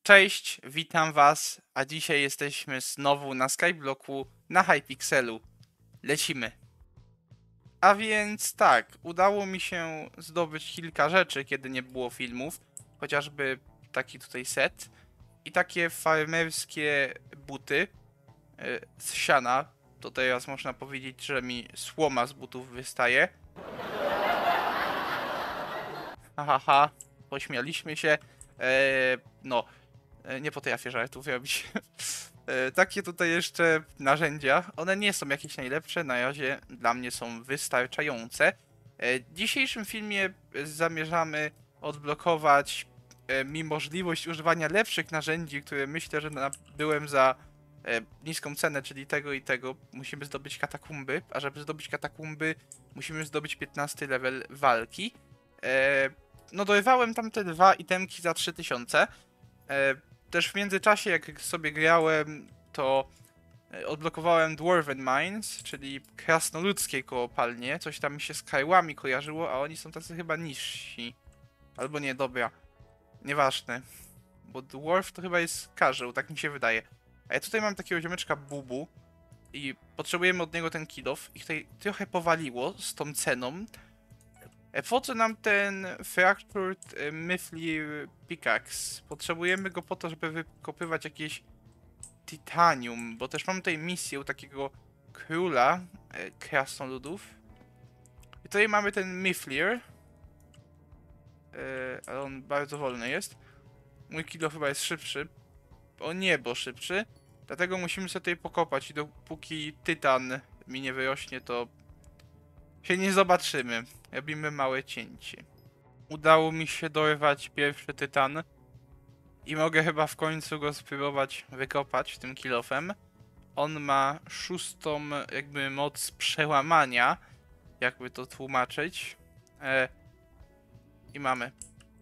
Cześć, witam was, a dzisiaj jesteśmy znowu na Skyblocku na Hypixelu. Lecimy. A więc tak, udało mi się zdobyć kilka rzeczy, kiedy nie było filmów. Chociażby taki tutaj set i takie farmerskie buty z siana. To teraz można powiedzieć, że mi słoma z butów wystaje. Hahaha, pośmialiśmy się. No, nie potrafię żartów robić. Takie tutaj jeszcze narzędzia. One nie są jakieś najlepsze, na razie dla mnie są wystarczające. W dzisiejszym filmie zamierzamy odblokować mi możliwość używania lepszych narzędzi, które myślę, że nabyłem za niską cenę, czyli tego i tego. Musimy zdobyć katakumby, a żeby zdobyć katakumby, musimy zdobyć 15 level walki. No dorywałem tam te dwa itemki za 3000. Też w międzyczasie, jak sobie grałem, to odblokowałem Dwarven Mines, czyli krasnoludzkie kopalnie. Coś tam mi się z Kaiłami kojarzyło, a oni są tacy chyba niżsi. Albo nie, dobra. Nieważne. Bo Dwarf to chyba jest karzeł, tak mi się wydaje. A ja tutaj mam takiego ziomeczka Bubu i potrzebujemy od niego ten kill-off. I tutaj trochę powaliło z tą ceną. Po co nam ten Fractured Mithril Pickaxe? Potrzebujemy go po to, żeby wykopywać jakieś titanium, bo też mam tutaj misję u takiego króla krasnoludów. I tutaj mamy ten Mithril, ale on bardzo wolny jest. Mój kilo chyba jest szybszy. O niebo szybszy. Dlatego musimy sobie tutaj pokopać i dopóki tytan mi nie wyrośnie, to się nie zobaczymy. Robimy małe cięcie. Udało mi się dorwać pierwszy tytan. I mogę chyba w końcu go spróbować wykopać tym kilofem. On ma 6. jakby moc przełamania. Jakby to tłumaczyć. I mamy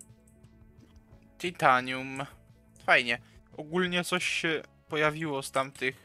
titanium. Fajnie. Ogólnie coś się pojawiło z tamtych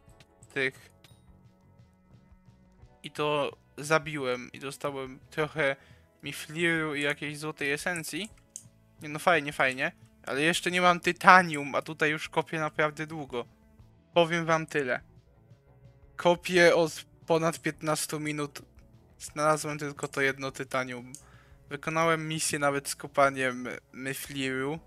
i to zabiłem i dostałem trochę mifliru i jakiejś złotej esencji. Nie no, fajnie, fajnie. Ale jeszcze nie mam tytanium, a tutaj już kopię naprawdę długo. Powiem wam tyle. Kopię od ponad 15 minut. Znalazłem tylko to jedno tytanium. Wykonałem misję nawet z kopaniem myfliru.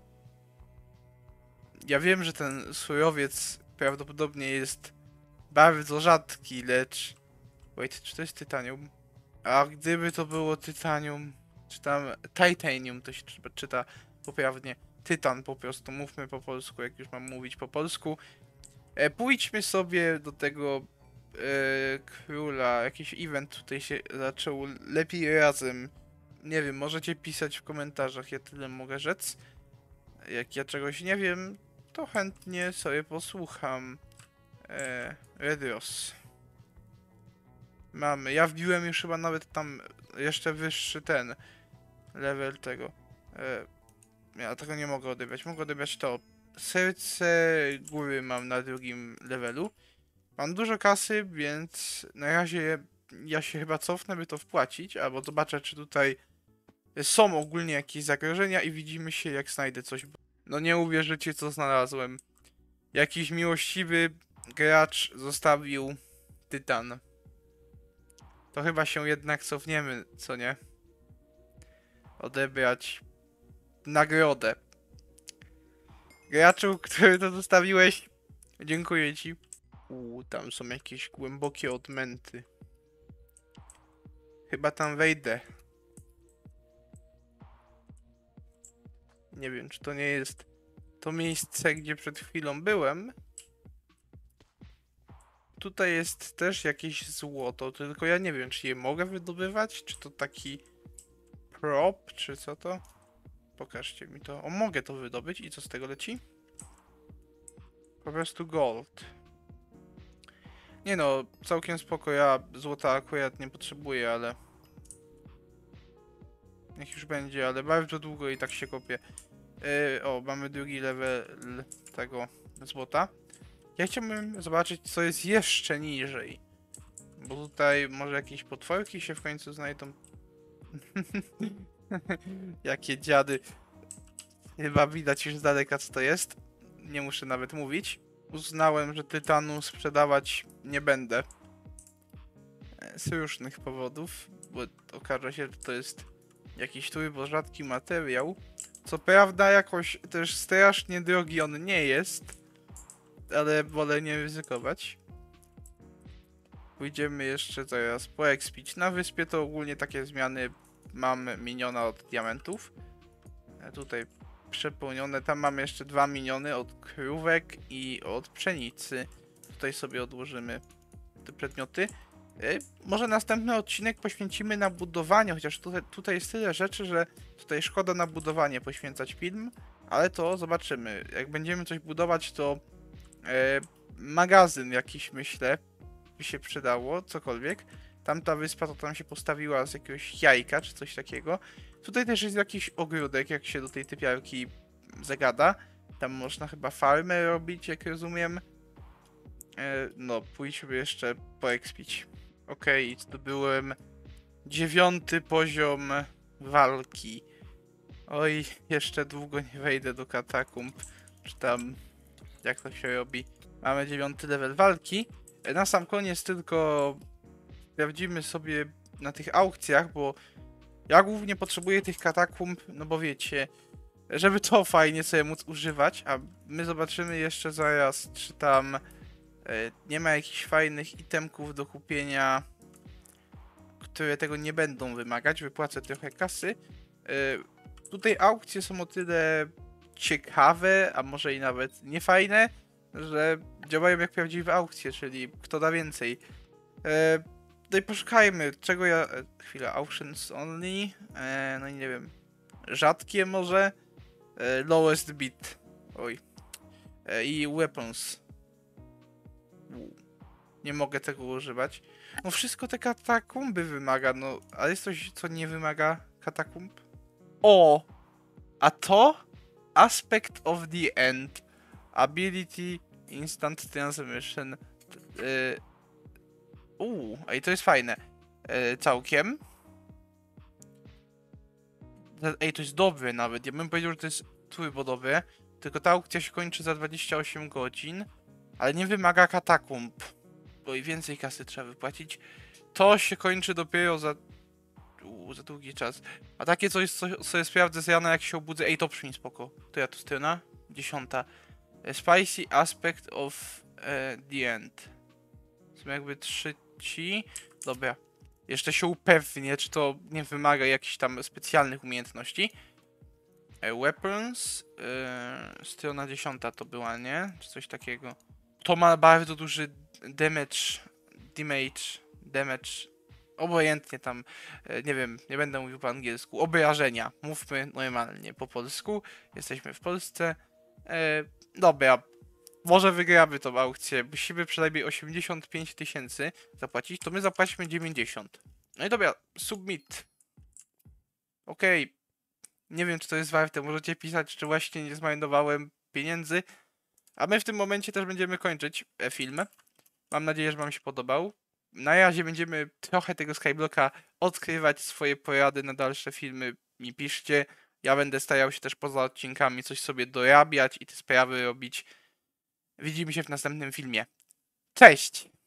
Ja wiem, że ten surowiec prawdopodobnie jest bardzo rzadki, lecz... Wait, czy to jest tytanium? A gdyby to było tytanium, czy tam titanium, to się czyta poprawnie. Tytan po prostu, mówmy po polsku, jak już mam mówić po polsku. Pójdźmy sobie do tego króla, jakiś event tutaj się zaczął, lepiej razem. Nie wiem, możecie pisać w komentarzach, ja tyle mogę rzec. Jak ja czegoś nie wiem, to chętnie sobie posłucham. Redros. Mamy, ja wbiłem już chyba nawet tam jeszcze wyższy ten level tego. Ja tego nie mogę odebrać, mogę odebrać to. Serce góry mam na drugim levelu. Mam dużo kasy, więc na razie ja się chyba cofnę, by to wpłacić, albo zobaczę, czy tutaj są ogólnie jakieś zagrożenia i widzimy się, jak znajdę coś. No nie uwierzycie, co znalazłem. Jakiś miłościwy gracz zostawił tytan. To chyba się jednak cofniemy, co nie? Odebrać nagrodę. Graczu, który to zostawiłeś, dziękuję ci. Tam są jakieś głębokie odmęty. Chyba tam wejdę. Nie wiem, czy to nie jest to miejsce, gdzie przed chwilą byłem. Tutaj jest też jakieś złoto, tylko ja nie wiem, czy je mogę wydobywać, czy to taki prop, czy co to? Pokażcie mi to. O, mogę to wydobyć i co z tego leci? Po prostu gold. Nie no, całkiem spoko, ja złota akurat nie potrzebuję, ale... Niech już będzie, ale bardzo długo i tak się kopię. O, mamy drugi level tego złota. Ja chciałbym zobaczyć, co jest jeszcze niżej. Bo tutaj może jakieś potworki się w końcu znajdą. Jakie dziady. Chyba widać już z daleka, co to jest. nie muszę nawet mówić. Uznałem, że tytanu sprzedawać nie będę. Z różnych powodów, bo okaże się, że to jest jakiś turbo rzadki materiał. Co prawda jakoś też strasznie drogi on nie jest, ale wolę nie ryzykować. Pójdziemy jeszcze zaraz poekspić. Na wyspie to ogólnie takie zmiany mam miniona od diamentów. Tutaj przepełnione. Tam mamy jeszcze 2 miniony od krówek i od pszenicy. Tutaj sobie odłożymy te przedmioty. Może następny odcinek poświęcimy na budowanie, chociaż tutaj jest tyle rzeczy, że tutaj szkoda na budowanie poświęcać film, ale to zobaczymy. Jak będziemy coś budować, to magazyn jakiś, myślę, by się przydało, cokolwiek. Tamta wyspa to tam się postawiła z jakiegoś jajka, czy coś takiego. Tutaj też jest jakiś ogródek, jak się do tej typiarki zagada. Tam można chyba farmę robić, jak rozumiem. No, pójdźmy jeszcze poekspić. Okej, zdobyłem 9. poziom walki. Oj, jeszcze długo nie wejdę do katakumb, czy tam jak to się robi. Mamy 9. level walki. Na sam koniec tylko sprawdzimy sobie na tych aukcjach, bo ja głównie potrzebuję tych katakumb, no bo wiecie, żeby to fajnie sobie móc używać, a my zobaczymy jeszcze zaraz, czy tam nie ma jakichś fajnych itemków do kupienia, które tego nie będą wymagać. Wypłacę trochę kasy. Tutaj aukcje są o tyle ciekawe, a może i nawet niefajne, że działają jak prawdziwe aukcje, czyli kto da więcej. No i poszukajmy, czego ja... Chwila, auctions only, no i nie wiem, rzadkie może, lowest bid, oj, i weapons. Nie mogę tego używać. No wszystko te katakumby wymaga, no, ale jest coś, co nie wymaga katakumb? O! A to? Aspect of the End. Ability Instant Transmission. Ej, to jest fajne. Całkiem. Ej, to jest dobre nawet. Ja bym powiedział, że to jest turbo dobre. Tylko ta aukcja się kończy za 28 godzin. Ale nie wymaga katakumb. Bo i więcej kasy trzeba wypłacić. To się kończy dopiero za długi czas. A takie coś, co sobie sprawdzę z rana, jak się obudzę. Ej, to brzmi spoko. To ja tu strona? 10. Spicy Aspect of the End. Są jakby 3 ci. Dobra. Jeszcze się upewnię, czy to nie wymaga jakichś tam specjalnych umiejętności. Weapons. Strona 10 to była, nie? Czy coś takiego. To ma bardzo duży damage. Obojętnie tam, nie wiem, nie będę mówił po angielsku. Obrażenia. Mówmy normalnie po polsku. Jesteśmy w Polsce. Dobra. Może wygramy tą aukcję. Musimy przynajmniej 85 000 zapłacić. To my zapłacimy 90. No i dobra, submit. Okej. Nie wiem, czy to jest warte. Możecie pisać, czy właśnie nie zmarnowałem pieniędzy. A my w tym momencie też będziemy kończyć film. Mam nadzieję, że wam się podobał. Na razie będziemy trochę tego Skyblocka odkrywać, swoje porady na dalsze filmy mi piszcie. Ja będę starał się też poza odcinkami coś sobie dorabiać i te sprawy robić. Widzimy się w następnym filmie. Cześć!